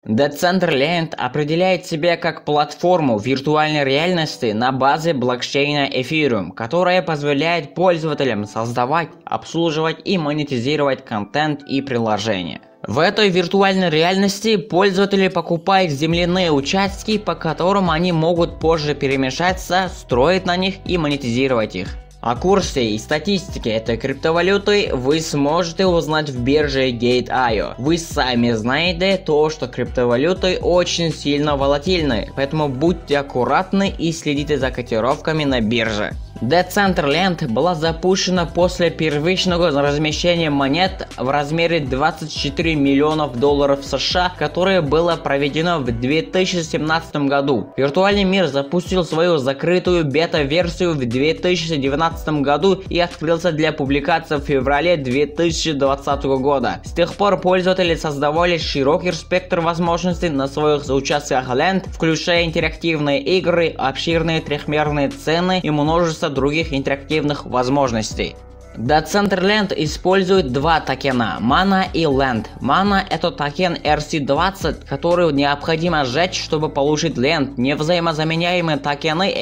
Decentraland определяет себя как платформу виртуальной реальности на базе блокчейна Ethereum, которая позволяет пользователям создавать, обслуживать и монетизировать контент и приложения. В этой виртуальной реальности пользователи покупают земляные участки, по которым они могут позже перемещаться, строить на них и монетизировать их. О курсе и статистике этой криптовалюты вы сможете узнать в бирже Gate.io. Вы сами знаете то, что криптовалюты очень сильно волатильны, поэтому будьте аккуратны и следите за котировками на бирже. Decentraland была запущена после первичного размещения монет в размере $24 миллионов США, которое было проведено в 2017 году. Виртуальный мир запустил свою закрытую бета-версию в 2019 году и открылся для публикации в феврале 2020 года. С тех пор пользователи создавали широкий спектр возможностей на своих участках Land, включая интерактивные игры, обширные трехмерные сцены и множество других интерактивных возможностей. Decentraland использует два токена Mana и Land. Mana — это токен ERC-20, который необходимо сжечь, чтобы получить Land, невзаимозаменяемые токены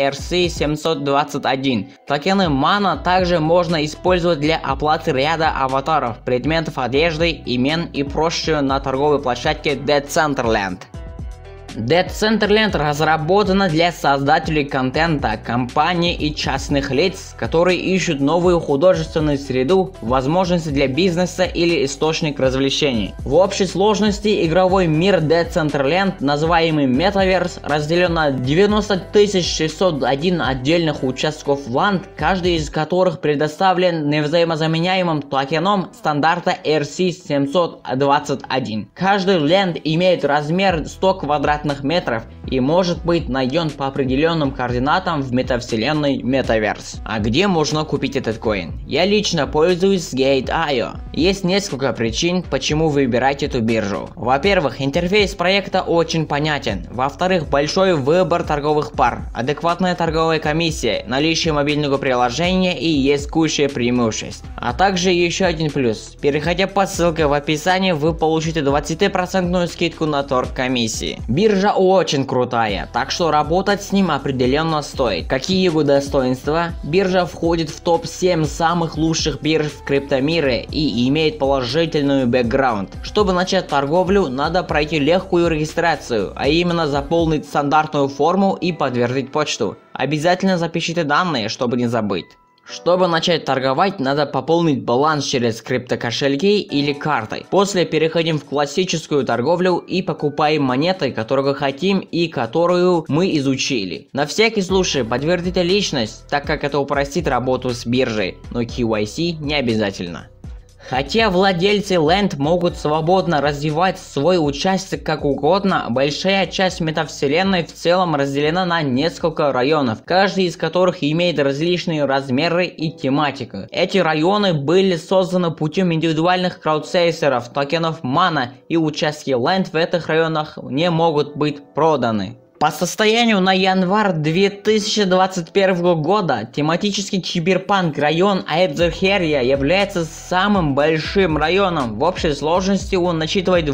ERC-721. Токены Mana также можно использовать для оплаты ряда аватаров, предметов одежды, имен и прочего на торговой площадке Decentraland. Decentraland разработана для создателей контента, компаний и частных лиц, которые ищут новую художественную среду, возможности для бизнеса или источник развлечений. В общей сложности игровой мир Decentraland, называемый Metaverse, разделен на 90 601 отдельных участков Land, каждый из которых предоставлен невзаимозаменяемым токеном стандарта ERC-721. Каждый Land имеет размер 100 квадратных метров и может быть найден по определенным координатам в метавселенной Metaverse. А где можно купить этот коин? Я лично пользуюсь Gate.io. Есть несколько причин, почему выбирать эту биржу. Во-первых, интерфейс проекта очень понятен. Во-вторых, большой выбор торговых пар, адекватная торговая комиссия, наличие мобильного приложения и есть куча преимуществ. А также еще один плюс. Переходя по ссылке в описании, вы получите 20% скидку на торг комиссии. Биржа очень крутая, так что работать с ним определенно стоит. Какие его достоинства? Биржа входит в топ-7 самых лучших бирж в криптомире и имеет положительный бэкграунд. Чтобы начать торговлю, надо пройти легкую регистрацию, а именно заполнить стандартную форму и подтвердить почту. Обязательно запишите данные, чтобы не забыть. Чтобы начать торговать, надо пополнить баланс через криптокошельки или картой. После переходим в классическую торговлю и покупаем монеты, которую хотим и которую мы изучили. На всякий случай подтвердите личность, так как это упростит работу с биржей, но KYC не обязательно. Хотя владельцы Land могут свободно развивать свой участок как угодно, большая часть метавселенной в целом разделена на несколько районов, каждый из которых имеет различные размеры и тематику. Эти районы были созданы путем индивидуальных краудсейсеров, токенов Mana, и участки Land в этих районах не могут быть проданы. По состоянию на январь 2021 года тематический киберпанк район Айдзерхерия является самым большим районом. В общей сложности он насчитывает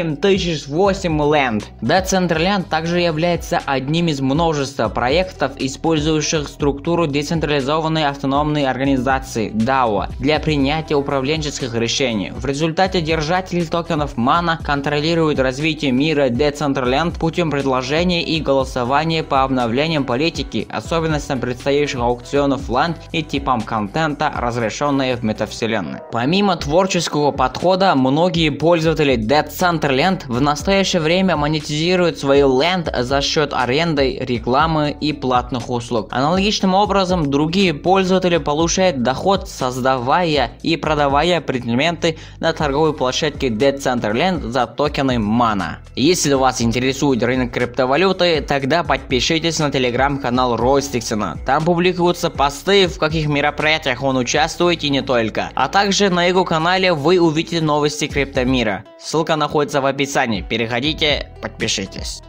8008 Land. Decentraland также является одним из множества проектов, использующих структуру децентрализованной автономной организации DAO для принятия управленческих решений. В результате держатели токенов Mana контролируют развитие мира Decentraland путем предложения и голосование по обновлениям политики, особенностям предстоящих аукционов Land и типам контента, разрешенные в метавселенной. Помимо творческого подхода, многие пользователи Decentraland в настоящее время монетизируют свои Land за счет аренды, рекламы и платных услуг. Аналогичным образом, другие пользователи получают доход, создавая и продавая предметы на торговой площадке Decentraland за токены Mana. Если вас интересует рынок криптовалюты, тогда подпишитесь на телеграм-канал Ростиксона. Там публикуются посты, в каких мероприятиях он участвует и не только. А также на его канале вы увидите новости криптомира. Ссылка находится в описании. Переходите, подпишитесь.